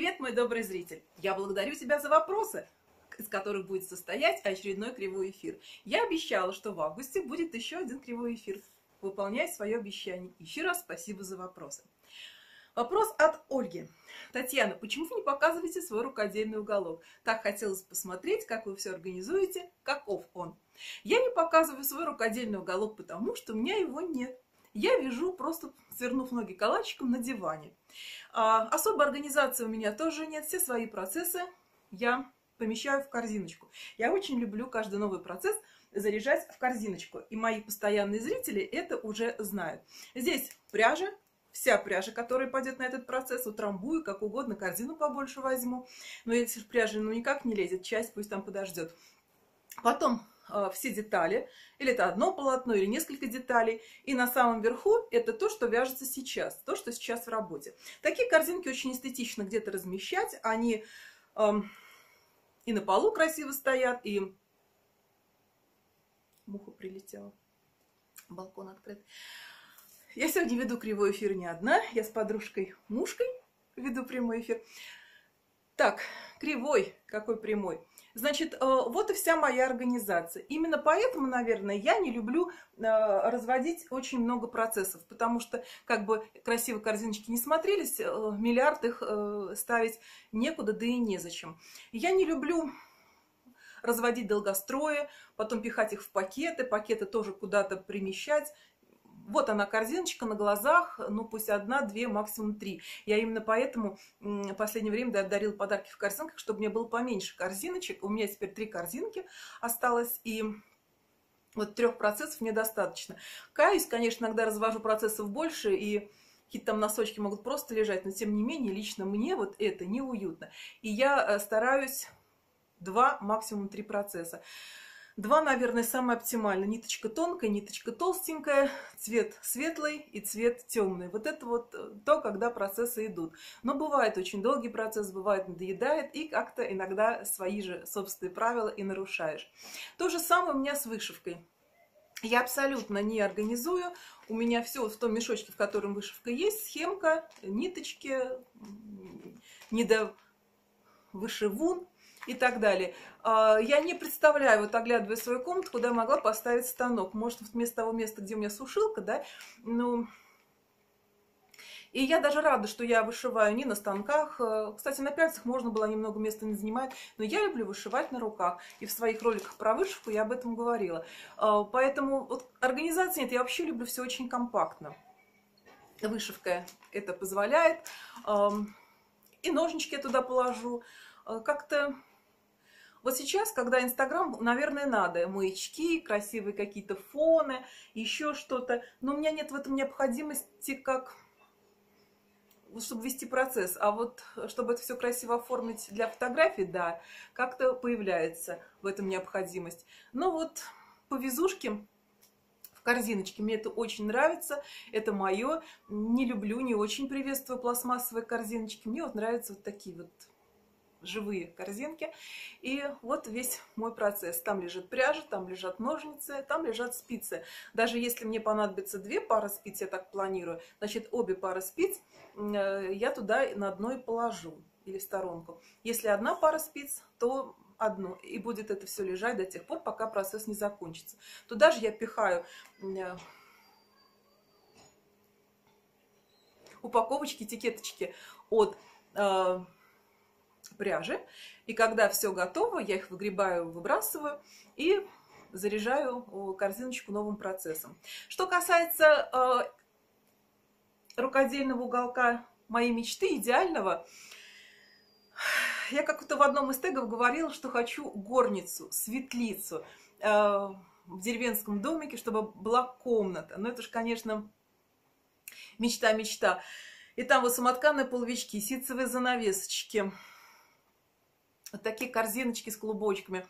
Привет, мой добрый зритель! Я благодарю тебя за вопросы, из которых будет состоять очередной кривой эфир. Я обещала, что в августе будет еще один кривой эфир. Выполняй свое обещание. Еще раз спасибо за вопросы. Вопрос от Ольги. Татьяна, почему вы не показываете свой рукодельный уголок? Так хотелось посмотреть, как вы все организуете, каков он. Я не показываю свой рукодельный уголок, потому что у меня его нет. Я вяжу, просто свернув ноги калачиком на диване. Особой организации у меня тоже нет. Все свои процессы я помещаю в корзиночку. Я очень люблю каждый новый процесс заряжать в корзиночку. И мои постоянные зрители это уже знают. Здесь пряжа. Вся пряжа, которая пойдет на этот процесс, утрамбую, как угодно, корзину побольше возьму. Но если пряжа никак не лезет, часть пусть там подождет. Потом все детали, или это одно полотно, или несколько деталей. И на самом верху это то, что вяжется сейчас, то, что сейчас в работе. Такие корзинки очень эстетично где-то размещать. Они и на полу красиво стоят, и... Муха прилетела. Балкон открыт. Я сегодня веду кривой эфир не одна. Я с подружкой Мушкой веду прямой эфир. Так, кривой, какой прямой. Значит, вот и вся моя организация. Именно поэтому, наверное, я не люблю разводить очень много процессов, потому что, как бы красиво корзиночки не смотрелись, миллиард их ставить некуда, да и незачем. Я не люблю разводить долгострои, потом пихать их в пакеты, пакеты тоже куда-то примещать. Вот она корзиночка на глазах, ну пусть одна, две, максимум три. Я именно поэтому в последнее время дарила подарки в корзинках, чтобы мне было поменьше корзиночек. У меня теперь 3 корзинки осталось, и вот 3 процессов мне достаточно. Каюсь, конечно, иногда развожу процессов больше, и какие-то там носочки могут просто лежать, но тем не менее лично мне вот это неуютно. И я стараюсь 2, максимум 3 процесса. 2, наверное, самое оптимальное. Ниточка тонкая, ниточка толстенькая, цвет светлый и цвет темный. Вот это вот то, когда процессы идут. Но бывает очень долгий процесс, бывает надоедает, и как-то иногда свои же собственные правила и нарушаешь. То же самое у меня с вышивкой. Я абсолютно не организую. У меня все в том мешочке, в котором вышивка есть, схемка, ниточки, недовышивун и так далее. Я не представляю, вот оглядывая свою комнату, куда я могла поставить станок. Может, вместо того места, где у меня сушилка, да, ну... И я даже рада, что я вышиваю не на станках. Кстати, на пяльцах можно было немного места не занимать, но я люблю вышивать на руках. И в своих роликах про вышивку я об этом говорила. Поэтому вот организации нет, я вообще люблю все очень компактно. Вышивка это позволяет. И ножнички я туда положу. Как-то... Вот сейчас, когда Инстаграм, наверное, надо маячки, красивые какие-то фоны, еще что-то. Но у меня нет в этом необходимости, как чтобы вести процесс. А вот чтобы это все красиво оформить для фотографий, да, как-то появляется в этом необходимость. Но вот по вязушке в корзиночке мне это очень нравится. Это мое. Не люблю, не очень приветствую пластмассовые корзиночки. Мне вот нравятся вот такие вот живые корзинки. И вот весь мой процесс. Там лежит пряжа, там лежат ножницы, там лежат спицы. Даже если мне понадобится 2 пары спиц, я так планирую, значит, обе пары спиц я туда на одной положу или в сторонку. Если 1 пара спиц, то одну. И будет это все лежать до тех пор, пока процесс не закончится. Туда же я пихаю упаковочки, этикеточки от пряжи, и когда все готово, я их выгребаю, выбрасываю и заряжаю корзиночку новым процессом. Что касается рукодельного уголка моей мечты, идеального, я как-то в одном из тегов говорила, что хочу горницу, светлицу в деревенском домике, чтобы была комната. Но это же, конечно, мечта. И там вот самотканые половички, ситцевые занавесочки, вот такие корзиночки с клубочками,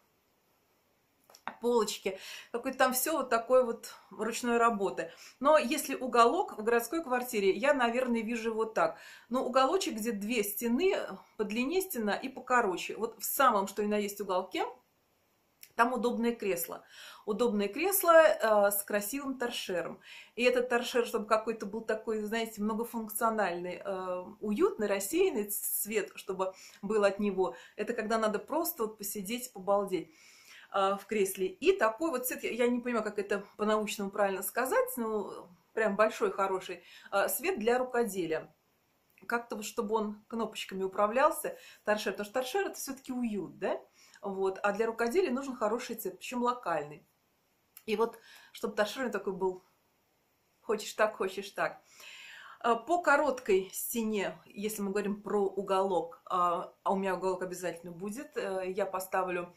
полочки. Какое-то там все вот такое вот ручной работы. Но если уголок в городской квартире, я, наверное, вижу вот так. Но уголочек, где 2 стены, по длине стена и покороче. Вот в самом, что и на есть уголке, Там удобное кресло с красивым торшером. И этот торшер, чтобы какой-то был такой, знаете, многофункциональный, уютный, рассеянный цвет, чтобы был от него. Это когда надо просто вот посидеть, побалдеть в кресле. И такой вот цвет, я не понимаю, как это по-научному правильно сказать, но прям большой, хороший свет для рукоделия. Как-то вот, чтобы он кнопочками управлялся, торшер. Потому что торшер это все-таки уют, да? Вот. А для рукоделия нужен хороший цвет, причем локальный. И вот, чтобы торшер такой был, хочешь так, хочешь так. По короткой стене, если мы говорим про уголок, а у меня уголок обязательно будет, я поставлю,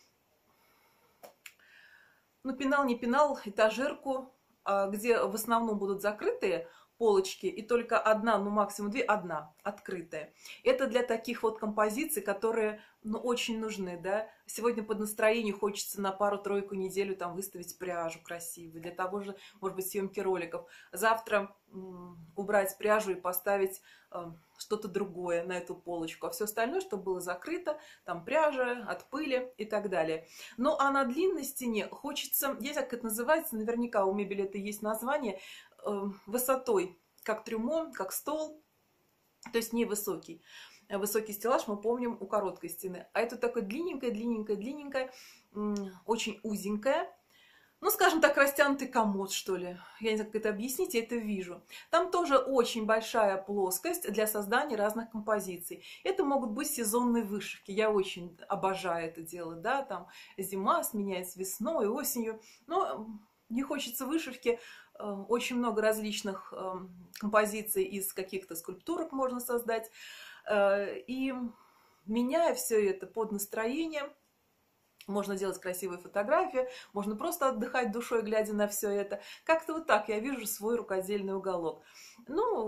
ну, пенал, не пенал, этажерку, где в основном будут закрытые полочки, и только одна, ну максимум две, одна открытая. Это для таких вот композиций, которые, ну, очень нужны, да. Сегодня под настроение хочется на пару-тройку неделю там выставить пряжу красивую, для того же, может быть, съемки роликов. Завтра убрать пряжу и поставить что-то другое на эту полочку, а все остальное, чтобы было закрыто, там пряжа от пыли и так далее. Ну, а на длинной стене хочется, я как это называется, наверняка у мебели это есть название, высотой, как трюмо, как стол, то есть невысокий. Высокий стеллаж мы помним у короткой стены. А это такое длинненькое, очень узенькое. Ну, скажем так, растянутый комод, что ли. Я не знаю, как это объяснить, я это вижу. Там тоже очень большая плоскость для создания разных композиций. Это могут быть сезонные вышивки. Я очень обожаю это делать, да. Там зима сменяется весной, осенью. Но не хочется вышивки. Очень много различных композиций из каких-то скульптурок можно создать. И меняя все это под настроение, можно делать красивые фотографии, можно просто отдыхать душой, глядя на все это. Как-то вот так я вижу свой рукодельный уголок. Ну,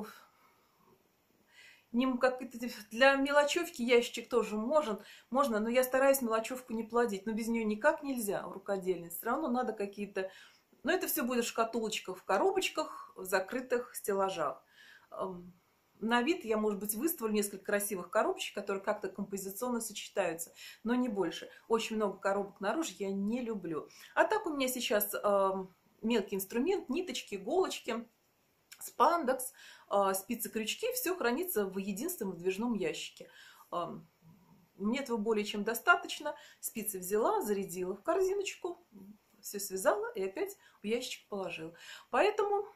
для мелочевки ящичек тоже можно, но я стараюсь мелочевку не плодить. Но без нее никак нельзя в рукодельной. Все равно надо какие-то... Но это все будет в шкатулочках, в коробочках, в закрытых стеллажах. На вид я, может быть, выставлю несколько красивых коробочек, которые как-то композиционно сочетаются, но не больше. Очень много коробок наружу я не люблю. А так у меня сейчас мелкий инструмент, ниточки, иголочки, спандекс, спицы-крючки. Все хранится в единственном выдвижном ящике. Мне этого более чем достаточно. Спицы взяла, зарядила в корзиночку, все связала и опять в ящичек положила. Поэтому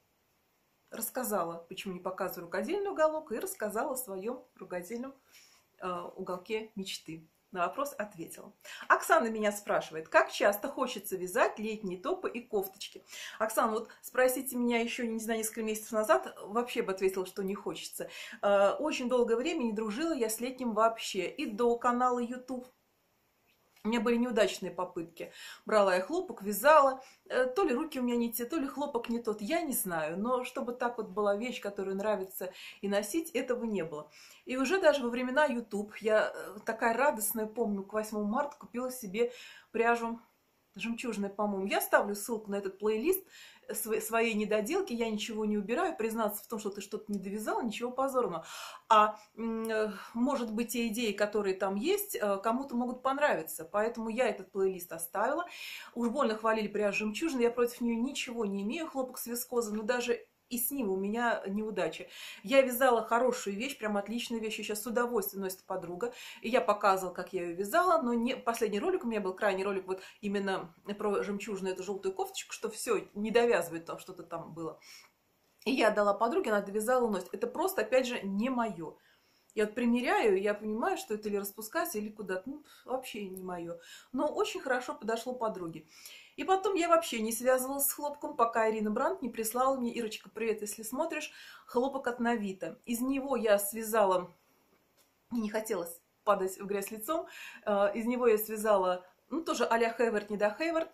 рассказала, почему не показываю рукодельный уголок, и рассказала о своем рукодельном уголке мечты. На вопрос ответила. Оксана меня спрашивает, как часто хочется вязать летние топы и кофточки. Оксана, вот спросите меня еще, не знаю, несколько месяцев назад, вообще бы ответила, что не хочется. Очень долгое время не дружила я с летним вообще. И до канала YouTube. У меня были неудачные попытки. Брала я хлопок, вязала. То ли руки у меня не те, то ли хлопок не тот. Я не знаю. Но чтобы так вот была вещь, которую нравится и носить, этого не было. И уже даже во времена YouTube я такая радостная, помню, к 8 марта купила себе пряжу жемчужная, по-моему. Я ставлю ссылку на этот плейлист своей недоделки. Я ничего не убираю. Признаться в том, что ты что-то не довязала, ничего позорного. А может быть, те идеи, которые там есть, кому-то могут понравиться. Поэтому я этот плейлист оставила. Уж больно хвалили пряжу жемчужины. Я против нее ничего не имею. Хлопок с вискозой, но даже и с ним у меня неудача. Я вязала хорошую вещь, прям отличную вещь. Сейчас с удовольствием носит подруга. И я показывала, как я ее вязала. Но не... последний ролик у меня был, крайний ролик, вот именно про жемчужную, эту желтую кофточку, что все, не довязывает, там что-то там было. И я отдала подруге, она довязала, носит. Это просто, опять же, не мое. Я вот примеряю, я понимаю, что это или распускать, или куда-то. Ну, вообще не мое. Но очень хорошо подошло подруге. И потом я вообще не связывалась с хлопком, пока Ирина Брандт не прислала мне, Ирочка, привет, если смотришь, хлопок от Навита. Из него я связала, не хотелось падать в грязь лицом, из него я связала, ну, тоже а-ля Хейвард, не до Хейвард.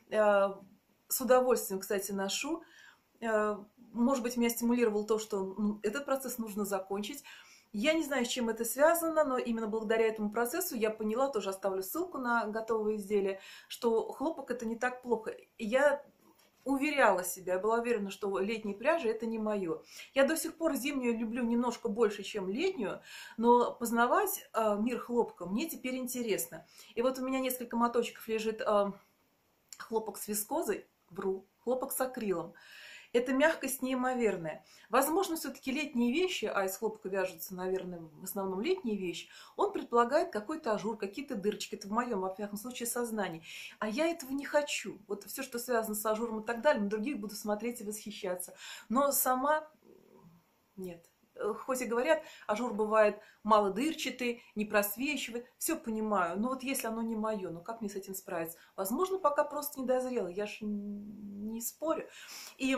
С удовольствием, кстати, ношу. Может быть, меня стимулировало то, что этот процесс нужно закончить. Я не знаю, с чем это связано, но именно благодаря этому процессу я поняла, тоже оставлю ссылку на готовые изделия, что хлопок это не так плохо. Я уверяла себя, я была уверена, что летние пряжи это не мое. Я до сих пор зимнюю люблю немножко больше, чем летнюю, но познавать мир хлопка мне теперь интересно. И вот у меня несколько моточков лежит хлопок с вискозой, хлопок с акрилом. Это мягкость неимоверная. Возможно, все-таки летние вещи, а из хлопка вяжутся, наверное, в основном летние вещи, он предполагает какой-то ажур, какие-то дырочки. Это в моем, во всяком случае, сознании. А я этого не хочу. Вот все, что связано с ажуром и так далее, на других буду смотреть и восхищаться. Но сама нет. Хоть и говорят, ажур бывает малодырчатый, не просвечивает, все понимаю, но вот если оно не мое, ну как мне с этим справиться? Возможно, пока просто не дозрела, я же не спорю. И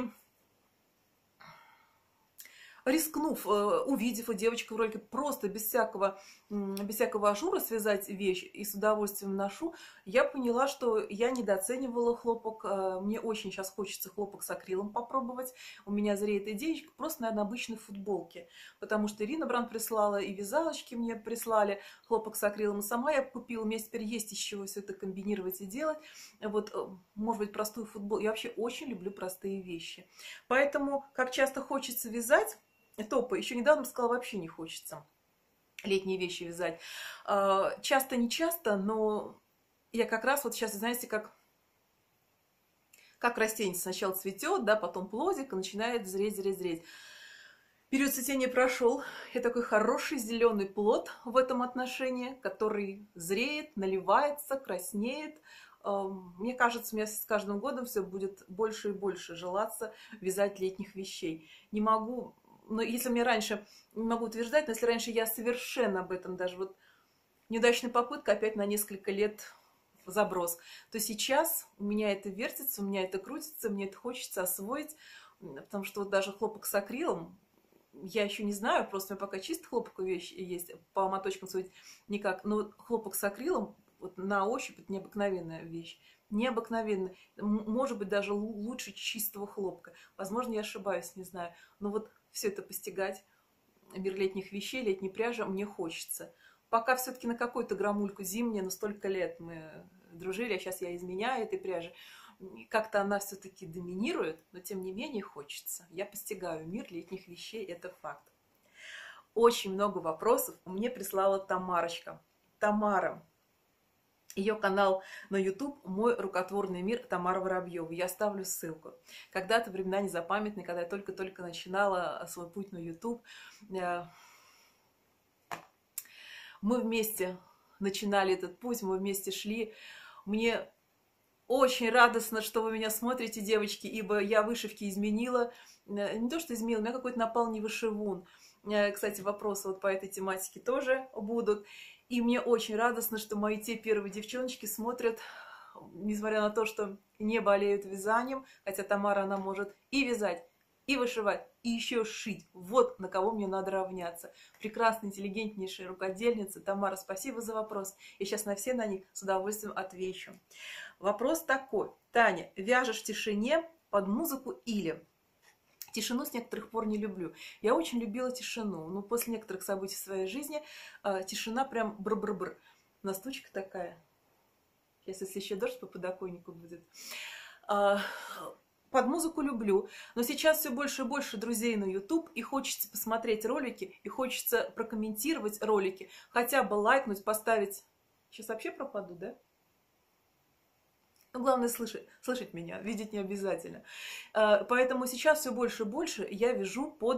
рискнув, увидев у девочки в ролике просто без всякого ажура связать вещь и с удовольствием ношу, я поняла, что я недооценивала хлопок. Мне очень сейчас хочется хлопок с акрилом попробовать. У меня зреет идеечка просто, наверное, обычной футболки. Потому что Ирина Бранд прислала, и вязалочки мне прислали хлопок с акрилом. И сама я купила. У меня теперь есть из чего все это комбинировать и делать. Вот, может быть, простую футболку. Я вообще очень люблю простые вещи. Поэтому, как часто хочется вязать, топы. Еще недавно сказала, вообще не хочется летние вещи вязать. Часто, не часто, но я как раз вот сейчас, знаете, как растение сначала цветет, да, потом плодик и начинает зреть. Период цветения прошел. Я такой хороший зеленый плод в этом отношении, который зреет, наливается, краснеет. Мне кажется, мне с каждым годом все будет больше и больше желаться вязать летних вещей. Не могу... Но если мне раньше, не могу утверждать, но если раньше я совершенно об этом даже вот неудачная попытка опять на несколько лет в заброс, то сейчас у меня это вертится, у меня это крутится, мне это хочется освоить, потому что вот даже хлопок с акрилом, я еще не знаю, просто у меня пока чисто хлопковая вещь есть, по моточкам судить никак, но хлопок с акрилом вот на ощупь это необыкновенная вещь. Необыкновенно. Может быть, даже лучше чистого хлопка. Возможно, я ошибаюсь, не знаю. Но вот все это постигать, мир летних вещей, летней пряжи, мне хочется. Пока все-таки на какую-то грамульку зимнюю, но столько лет мы дружили, а сейчас я изменяю этой пряжи. Как-то она все-таки доминирует, но тем не менее хочется. Я постигаю мир летних вещей, это факт. Очень много вопросов мне прислала Тамарочка. Тамара. Ее канал на YouTube «Мой рукотворный мир» Тамара Воробьева. Я оставлю ссылку. Когда-то времена незапамятные, когда я только-только начинала свой путь на YouTube, мы вместе начинали этот путь, мы вместе шли. Мне очень радостно, что вы меня смотрите, девочки, ибо я вышивки изменила. Не то, что изменила, у меня какой-то напал не вышивун. Кстати, вопросы вот по этой тематике тоже будут. И мне очень радостно, что мои те первые девчоночки смотрят, несмотря на то, что не болеют вязанием, хотя Тамара, она может и вязать, и вышивать, и еще шить. Вот на кого мне надо равняться. Прекрасная, интеллигентнейшая рукодельница. Тамара, спасибо за вопрос. Я сейчас на все на них с удовольствием отвечу. Вопрос такой. Таня, вяжешь в тишине под музыку или... Тишину с некоторых пор не люблю. Я очень любила тишину, но после некоторых событий в своей жизни тишина прям бр-бр-бр. Настучка такая. Сейчас, если еще дождь по подоконнику будет. Под музыку люблю, но сейчас все больше и больше друзей на YouTube, и хочется посмотреть ролики, и хочется прокомментировать ролики, хотя бы лайкнуть, поставить... Сейчас вообще пропаду, да? Но главное слышать меня, видеть не обязательно. Поэтому сейчас все больше и больше я вяжу под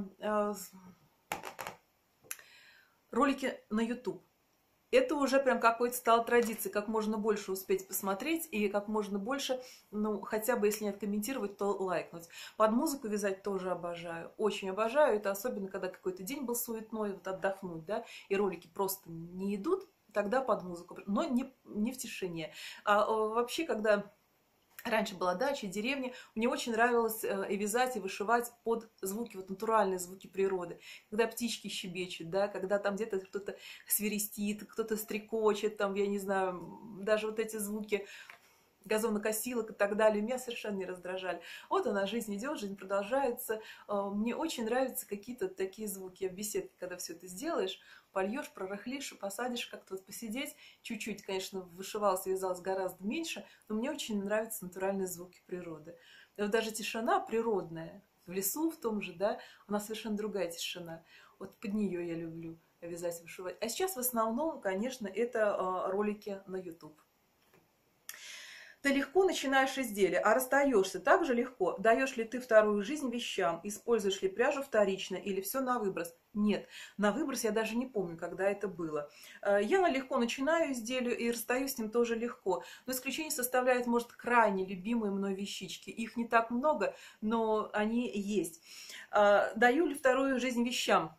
ролики на YouTube. Это уже прям какой-то стало традицией, как можно больше успеть посмотреть и как можно больше, ну, хотя бы если не откомментировать, то лайкнуть. Под музыку вязать тоже обожаю, очень обожаю. Это особенно, когда какой-то день был суетной, вот отдохнуть, да, и ролики просто не идут. Тогда под музыку, но не в тишине. А вообще, когда раньше была дача, деревня, мне очень нравилось и вязать, и вышивать под звуки, вот натуральные звуки природы. Когда птички щебечут, да, когда там где-то кто-то свиристит, кто-то стрекочет, там, я не знаю, даже вот эти звуки газонокосилок и так далее, меня совершенно не раздражали. Вот она, жизнь идет, жизнь продолжается. Мне очень нравятся какие-то такие звуки. Я в беседке, когда все это сделаешь, польешь, прорыхлишь, посадишь, как-то вот посидеть. Чуть-чуть, конечно, вышивалась, вязалась гораздо меньше, но мне очень нравятся натуральные звуки природы. И вот даже тишина природная, в лесу в том же, да, она совершенно другая тишина. Вот под нее я люблю вязать, вышивать. А сейчас в основном, конечно, это ролики на YouTube. Ты легко начинаешь изделие, а расстаешься так же легко. Даешь ли ты вторую жизнь вещам? Используешь ли пряжу вторично или все на выброс? Нет, на выброс я даже не помню, когда это было. Я легко начинаю изделие и расстаюсь с ним тоже легко. Но исключение составляет, может, крайне любимые мной вещички. Их не так много, но они есть. Даю ли вторую жизнь вещам?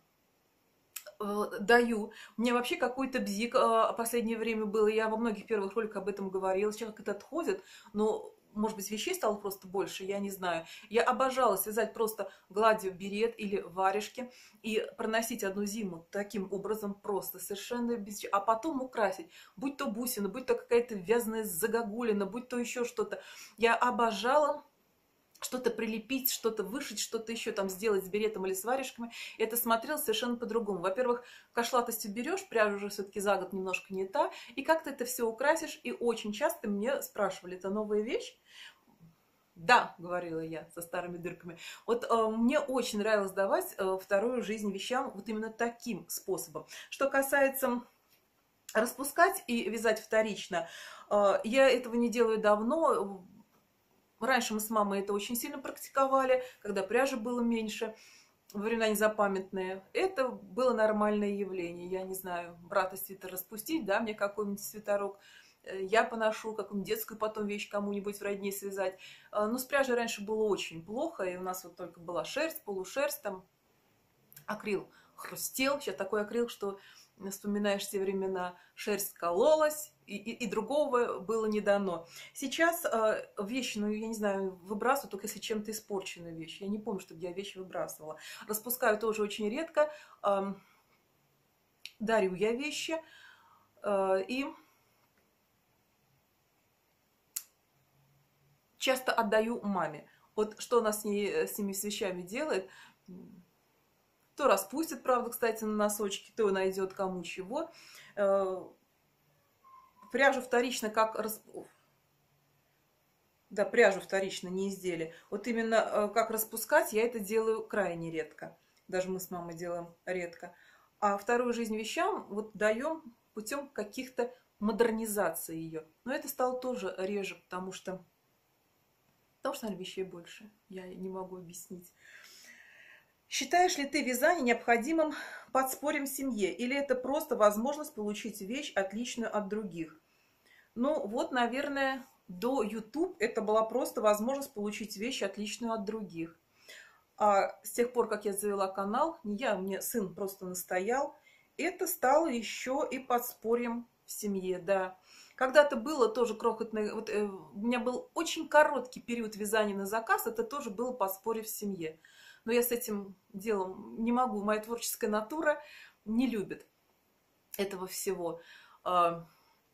Даю. У меня вообще какой-то бзик в последнее время был. Я во многих первых роликах об этом говорила. Сейчас как это отходит, но, может быть, вещей стало просто больше, я не знаю. Я обожала связать просто гладью берет или варежки и проносить одну зиму таким образом просто, совершенно без... А потом украсить. Будь то бусина, будь то какая-то вязаная загогулина, будь то еще что-то. Я обожала что-то прилепить, что-то вышить, что-то еще там сделать с беретом или с варежками, это смотрелось совершенно по-другому. Во-первых, кошлатостью берешь, пряжа уже все-таки за год немножко не та, и как ты это все украсишь, и очень часто мне спрашивали, это новая вещь? Да, говорила я со старыми дырками. Вот мне очень нравилось давать вторую жизнь вещам вот именно таким способом. Что касается распускать и вязать вторично, я этого не делаю давно. Раньше мы с мамой это очень сильно практиковали, когда пряжи было меньше, во времена незапамятные. Это было нормальное явление. Я не знаю, брата свитер распустить, да, мне какой-нибудь свитерок. Я поношу какую-нибудь детскую потом вещь кому-нибудь в родне связать. Но с пряжей раньше было очень плохо, и у нас вот только была шерсть, полушерсть, там акрил хрустел. Сейчас такой акрил, что вспоминаешь те времена, шерсть кололась, и другого было не дано. Сейчас вещи, ну, я не знаю, выбрасываю, только если чем-то испорченную вещь. Я не помню, чтобы я вещи выбрасывала. Распускаю тоже очень редко. Дарю я вещи. И часто отдаю маме. Вот что она с ними с вещами делает... То распустит, правда, кстати, на носочки, то найдет кому чего. Пряжу вторично как... Да, пряжу вторично, не изделие. Вот именно как распускать, я это делаю крайне редко. Даже мы с мамой делаем редко. А вторую жизнь вещам вот даем путем каких-то модернизаций ее. Но это стало тоже реже, потому что наверное, вещей больше. Я не могу объяснить. Считаешь ли ты вязание необходимым подспорьем в семье? Или это просто возможность получить вещь, отличную от других? Ну, вот, наверное, до YouTube это была просто возможность получить вещь, отличную от других. А с тех пор, как я завела канал, не я, мне сын просто настоял, это стало еще и подспорьем в семье, да. Когда-то было тоже крохотное... Вот, у меня был очень короткий период вязания на заказ, это тоже было подспорье в семье. Но я с этим делом не могу. Моя творческая натура не любит этого всего. До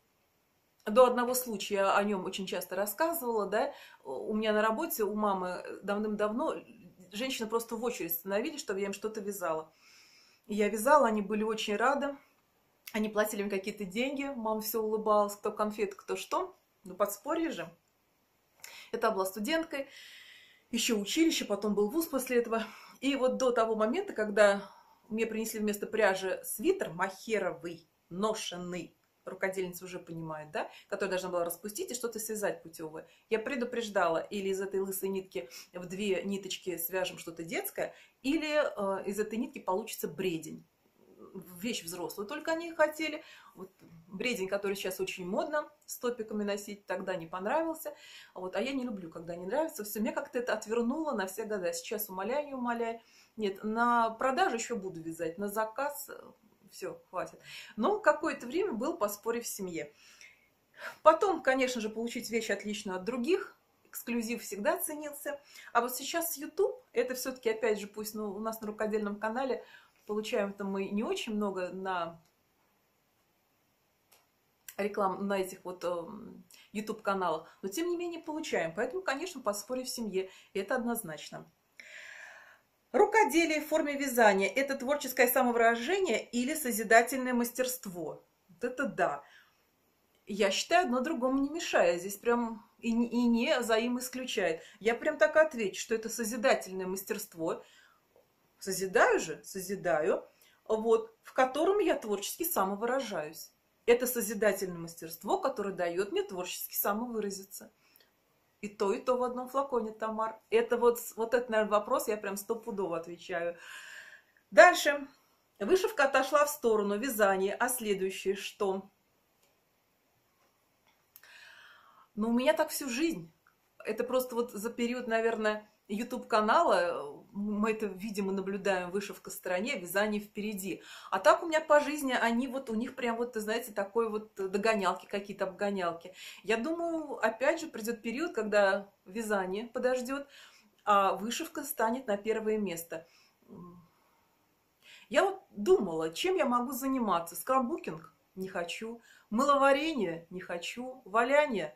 одного случая о нем очень часто рассказывала, да. У меня на работе, у мамы давным-давно женщины просто в очередь становились, чтобы я им что-то вязала. И я вязала, они были очень рады. Они платили мне какие-то деньги, мама все улыбалась, кто конфеты, кто что. Ну, подспорье же. Это была студенткой. Еще училище, потом был вуз после этого. И вот до того момента, когда мне принесли вместо пряжи свитер махеровый, ношенный, рукодельница уже понимает, да, который должна была распустить и что-то связать путевое. Я предупреждала, или из этой лысой нитки в две ниточки свяжем что-то детское, или из этой нитки получится бредень. Вещь взрослую только они хотели. Вот бредень, который сейчас очень модно с топиками носить, тогда не понравился. Вот, а я не люблю, когда не нравится. Все, мне как-то это отвернуло на все года. Сейчас умоляю, не умоляю. Нет, на продажу еще буду вязать, на заказ все, хватит. Но какое-то время был подспорье в семье. Потом, конечно же, получить вещь отличную от других. Эксклюзив всегда ценился. А вот сейчас YouTube, это все-таки, опять же, пусть у нас на рукодельном канале получаем-то мы не очень много на реклам на этих вот YouTube-каналах, но тем не менее получаем. Поэтому, конечно, поспорить в семье, это однозначно. Рукоделие в форме вязания – это творческое самовыражение или созидательное мастерство? Вот это да. Я считаю, одно другому не мешает. Здесь прям и не взаимоисключает. Я прям так отвечу, что это созидательное мастерство. Созидаю же, созидаю, вот, в котором я творчески самовыражаюсь. Это созидательное мастерство, которое дает мне творчески самовыразиться. И то в одном флаконе, Тамар. Это вот это, наверное, вопрос, я прям стопудово отвечаю. Дальше. Вышивка отошла в сторону, вязание. А следующее что? Ну, у меня так всю жизнь. Это просто вот за период, наверное, YouTube-канала мы это, видимо, наблюдаем, вышивка в стороне, вязание впереди. А так у меня по жизни они вот, у них прям вот, знаете, такой вот догонялки, какие-то обгонялки. Я думаю, опять же, придет период, когда вязание подождет, а вышивка станет на первое место. Я вот думала, чем я могу заниматься. Скраббукинг? Не хочу. Мыловарение? Не хочу. Валяние?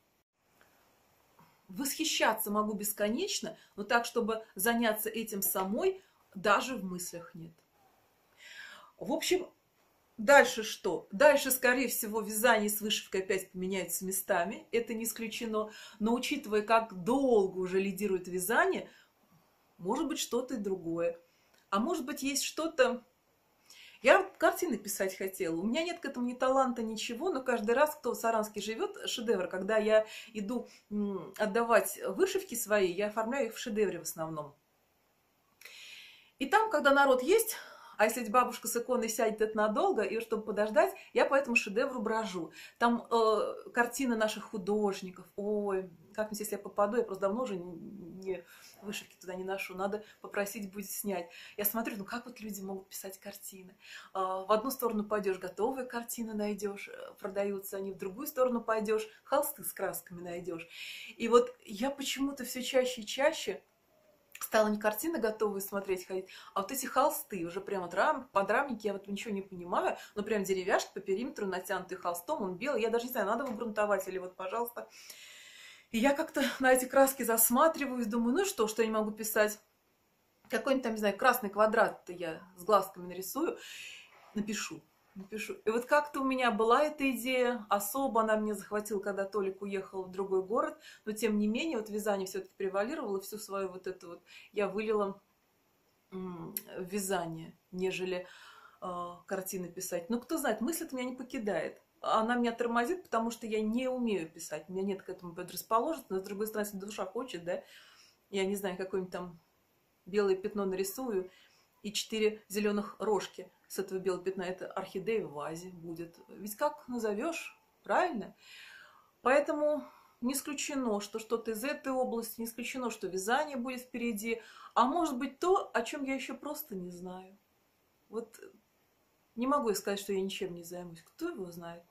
Восхищаться могу бесконечно, но так, чтобы заняться этим самой, даже в мыслях нет. В общем, дальше что? Дальше, скорее всего, вязание с вышивкой опять поменяются местами, это не исключено. Но учитывая, как долго уже лидирует вязание, может быть что-то и другое. А может быть есть что-то... Я картины писать хотела. У меня нет к этому ни таланта, ничего, но каждый раз, кто в Саранске живет, шедевр. Когда я иду отдавать вышивки свои, я оформляю их в шедевре в основном. И там, когда народ есть, а если бабушка с иконой сядет, это надолго, и чтобы подождать, я по этому шедевру брожу. Там картины наших художников. Ой, как-нибудь, если я попаду, я просто давно уже не вышивки туда не ношу, надо попросить будет снять. Я смотрю, ну как вот люди могут писать картины? В одну сторону пойдешь, готовые картины найдешь, продаются они, в другую сторону пойдешь, холсты с красками найдешь. И вот я почему-то все чаще и чаще стала не картины готовые смотреть, ходить, а вот эти холсты, уже прямо подрамники, я вот ничего не понимаю, но прям деревяшки по периметру натянутый холстом, он белый, я даже не знаю, надо его грунтовать или вот, пожалуйста. И я как-то на эти краски засматриваюсь, думаю, ну что я не могу писать? Какой-нибудь там, не знаю, красный квадрат-то я с глазками нарисую, напишу. И вот как-то у меня была эта идея, особо она меня захватила, когда Толик уехал в другой город, но тем не менее вот вязание все-таки превалировало, всю свою вот это вот я вылила в вязание, нежели картины писать. Но кто знает, мысль от меня не покидает. Она меня тормозит, потому что я не умею писать. У меня нет к этому предрасположенности. Но, с другой стороны, если душа хочет, да, я не знаю, какое-нибудь там белое пятно нарисую и 4 зеленых рожки с этого белого пятна. Это орхидея в вазе будет. Ведь как назовешь, правильно? Поэтому не исключено, что что-то из этой области, не исключено, что вязание будет впереди. А может быть то, о чем я еще просто не знаю. Вот не могу я сказать, что я ничем не займусь. Кто его знает?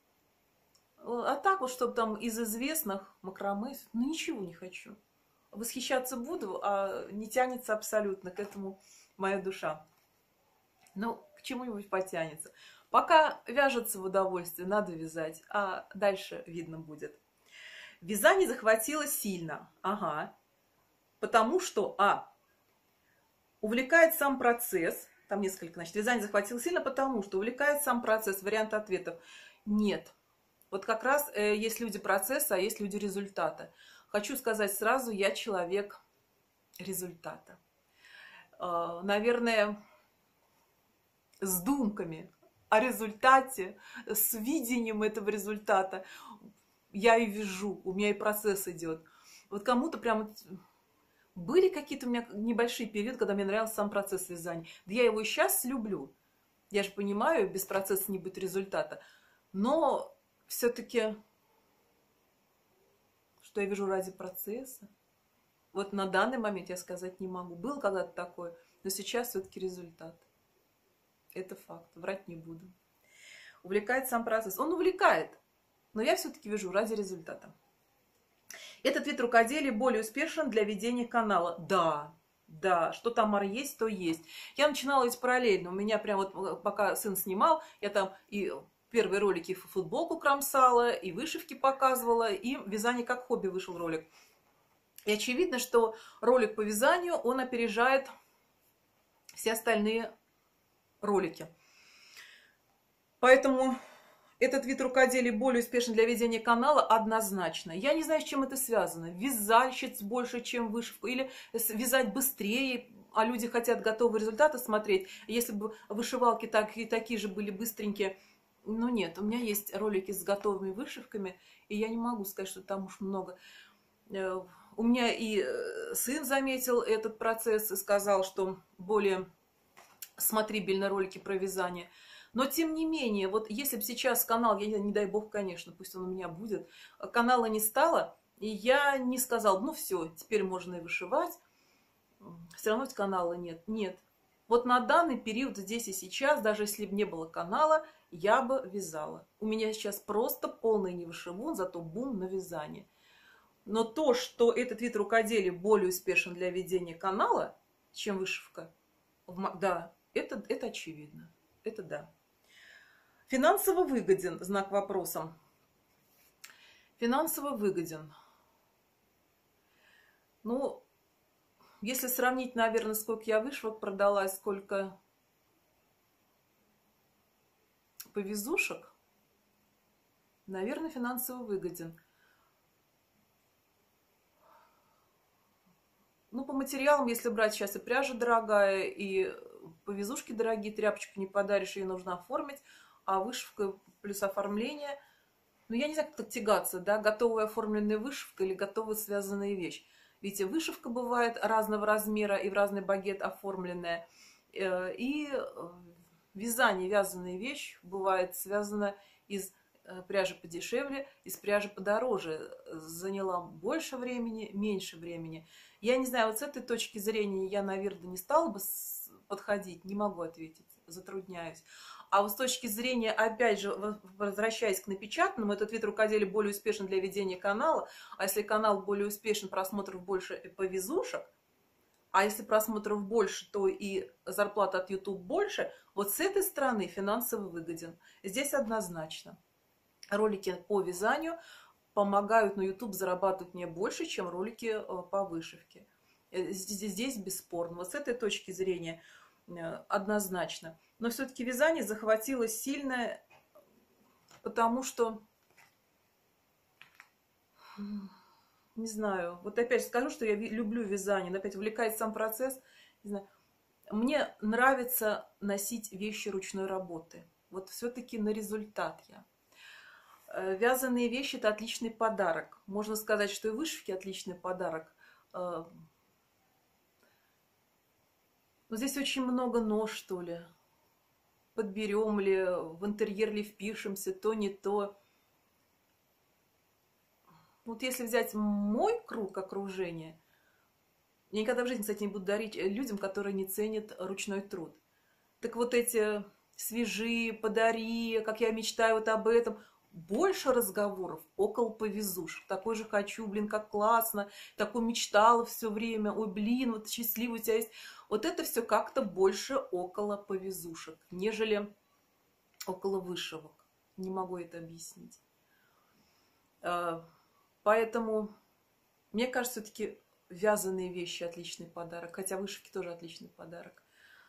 А так вот, чтобы там из известных макраме, ну ничего не хочу. Восхищаться буду, а не тянется абсолютно к этому моя душа. Ну, к чему-нибудь потянется. Пока вяжется в удовольствие, надо вязать, а дальше видно будет. Вязание захватило сильно. Ага. Потому что, увлекает сам процесс. Там несколько, значит, вязание захватило сильно, потому что увлекает сам процесс. Вариант ответов нет. Вот как раз есть люди процесса, а есть люди результата. Хочу сказать сразу, я человек результата. Наверное, с думками о результате, с видением этого результата я и вяжу, у меня и процесс идет. Вот кому-то прям... Были какие-то у меня небольшие периоды, когда мне нравился сам процесс вязания. Да я его и сейчас люблю. Я же понимаю, без процесса не будет результата. Но все-таки, что я вяжу ради процесса, вот на данный момент я сказать не могу. Был когда-то такое, но сейчас все-таки результат. Это факт, врать не буду. Увлекает сам процесс. Он увлекает, но я все-таки вяжу ради результата. Этот вид рукоделия более успешен для ведения канала. Да, что там есть, то есть. Я начинала ведь параллельно. У меня прям вот, пока сын снимал, я там и первые ролики футболку кромсала, и вышивки показывала, и вязание как хобби вышел ролик. И очевидно, что ролик по вязанию, он опережает все остальные ролики. Поэтому этот вид рукоделия более успешен для ведения канала однозначно. Я не знаю, с чем это связано. Вязальщиц больше, чем вышивку. Или вязать быстрее, а люди хотят готовые результаты смотреть. Если бы вышивалки такие же были быстренькие. Но нет, у меня есть ролики с готовыми вышивками, и я не могу сказать, что там уж много. У меня и сын заметил этот процесс и сказал, что более смотрибельно ролики про вязание. Но, тем не менее, вот если бы сейчас канал, я не дай бог, конечно, пусть он у меня будет, канала не стало, и я не сказал, ну все, теперь можно и вышивать, все равно ведь канала нет. Нет. Вот на данный период, здесь и сейчас, даже если бы не было канала, я бы вязала. У меня сейчас просто полный невышивун, зато бум на вязание. Но то, что этот вид рукоделия более успешен для ведения канала, чем вышивка, да, это очевидно. Это да. Финансово выгоден, знак вопроса. Финансово выгоден. Ну, если сравнить, наверное, сколько я вышивок продала, сколько повязушек, наверное, финансово выгоден. Ну, по материалам, если брать, сейчас и пряжа дорогая, и повязушки дорогие, тряпочку не подаришь, ее нужно оформить, а вышивка плюс оформление, ну, я не знаю, как так тягаться, да, готовая оформленная вышивка или готовая связанная вещь. Видите, вышивка бывает разного размера и в разный багет оформленная, и вязание, вязаная вещь бывает связана из пряжи подешевле, из пряжи подороже. Заняла больше времени, меньше времени. Я не знаю, вот с этой точки зрения я, наверное, не стала бы подходить, не могу ответить, затрудняюсь. А вот с точки зрения, опять же, возвращаясь к напечатанному, этот вид рукоделия более успешен для ведения канала, а если канал более успешен, просмотров больше повязушек, а если просмотров больше, то и зарплата от YouTube больше, вот с этой стороны финансово выгоден. Здесь однозначно. Ролики по вязанию помогают на YouTube зарабатывать мне больше, чем ролики по вышивке. Здесь бесспорно. Вот с этой точки зрения однозначно. Но все-таки вязание захватило сильно, потому что, не знаю, вот опять скажу, что я люблю вязание, но опять увлекает сам процесс. Не знаю, мне нравится носить вещи ручной работы. Вот все-таки на результат я. Вязаные вещи – это отличный подарок. Можно сказать, что и вышивки – отличный подарок. Но здесь очень много «но», что ли. Подберем ли, в интерьер ли впишемся, то не то. Вот если взять мой круг окружения, я никогда в жизни, кстати, не буду дарить людям, которые не ценят ручной труд. Так вот эти «свяжи», «подари», как я мечтаю вот об этом – больше разговоров около повязушек. Такой же хочу, блин, как классно, такой мечтала все время, ой, блин, вот счастливый у тебя есть. Вот это все как-то больше около повязушек, нежели около вышивок. Не могу это объяснить. Поэтому, мне кажется, все-таки вязаные вещи отличный подарок, хотя вышивки тоже отличный подарок.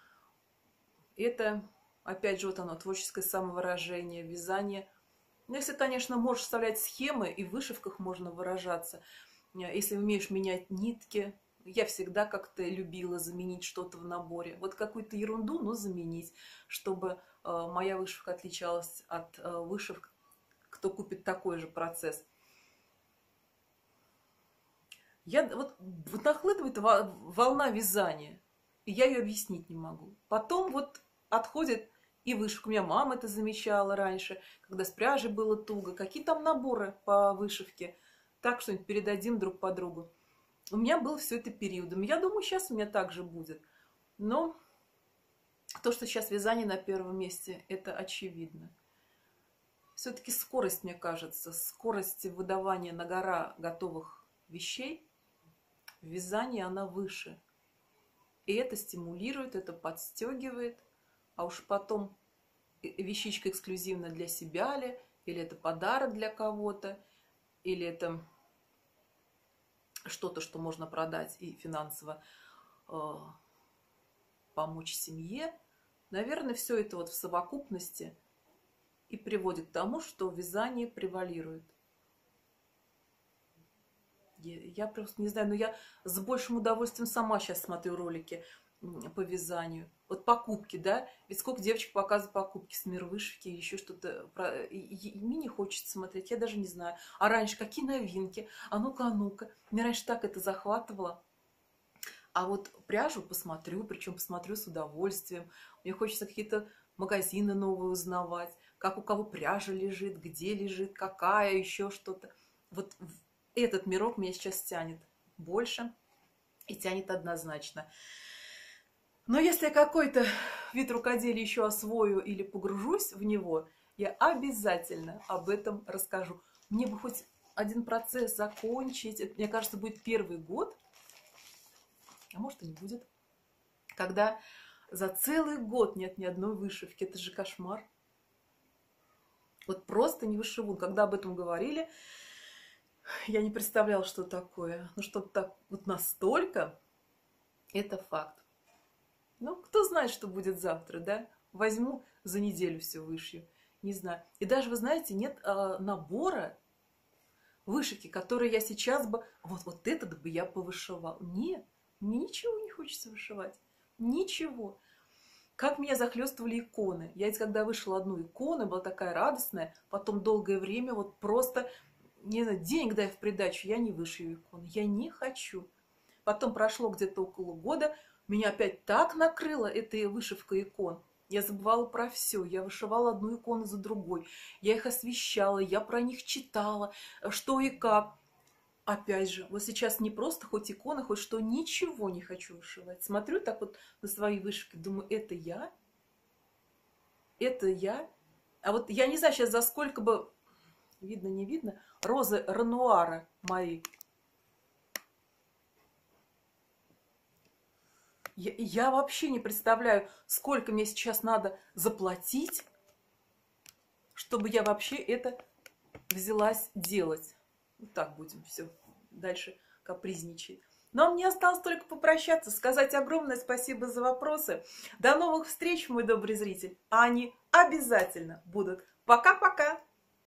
Это, опять же, вот оно, творческое самовыражение, вязание. Ну, если, конечно, можешь вставлять схемы, и в вышивках можно выражаться. Если умеешь менять нитки, я всегда как-то любила заменить что-то в наборе. Вот какую-то ерунду, но заменить, чтобы моя вышивка отличалась от вышивок, кто купит такой же процесс. Вот нахлынывает волна вязания, и я ее объяснить не могу. Потом вот отходит и вышивка. У меня мама это замечала раньше, когда с пряжей было туго. Какие там наборы по вышивке? Так что-нибудь передадим друг по другу. У меня был все это периодом. Я думаю, сейчас у меня так же будет. Но то, что сейчас вязание на первом месте, это очевидно. Все-таки скорость, мне кажется, скорость выдавания на гора готовых вещей в вязании она выше. И это стимулирует, это подстегивает. А уж потом вещичка эксклюзивно для себя ли, или это подарок для кого-то, или это что-то, что можно продать и финансово помочь семье. Наверное, все это вот в совокупности и приводит к тому, что вязание превалирует. Я просто не знаю, но я с большим удовольствием сама сейчас смотрю ролики по вязанию. Вот покупки, да? Ведь сколько девочек показывают покупки с мира вышивки, еще что-то. И мне не хочется смотреть, я даже не знаю. А раньше какие новинки? А ну-ка, а ну-ка. Мне раньше так это захватывало. А вот пряжу посмотрю, причем посмотрю с удовольствием. Мне хочется какие-то магазины новые узнавать, как у кого пряжа лежит, где лежит, какая, еще что-то. Вот этот мирок меня сейчас тянет больше и тянет однозначно. Но если я какой-то вид рукоделия еще освою или погружусь в него, я обязательно об этом расскажу. Мне бы хоть один процесс закончить. Это, мне кажется, будет первый год, а может и не будет, когда за целый год нет ни одной вышивки. Это же кошмар. Вот просто не вышивун. Когда об этом говорили, я не представляла, что такое. Ну, что так вот настолько, это факт. Ну, кто знает, что будет завтра, да? Возьму за неделю все вышью. Не знаю. И даже, вы знаете, нет набора вышивки, который я сейчас бы... Вот этот бы я повышивал. Нет, мне ничего не хочется вышивать. Ничего. Как меня захлестывали иконы. Я ведь когда вышла одну икону, была такая радостная. Потом долгое время вот просто... Не знаю, денег дай в придачу, я не вышью икону. Я не хочу. Потом прошло где-то около года, меня опять так накрыло этой вышивкой икон. Я забывала про все. Я вышивала одну икону за другой. Я их освещала, я про них читала, что и как. Опять же, вот сейчас не просто хоть икона, хоть что, ничего не хочу вышивать. Смотрю так вот на свои вышивки, думаю, это я? Это я? А вот я не знаю сейчас, за сколько бы... Видно, не видно? Розы Ренуара мои. Я вообще не представляю, сколько мне сейчас надо заплатить, чтобы я вообще это взялась делать. Вот так будем все дальше капризничать. Но мне осталось только попрощаться, сказать огромное спасибо за вопросы. До новых встреч, мой добрый зритель. А они обязательно будут. Пока-пока!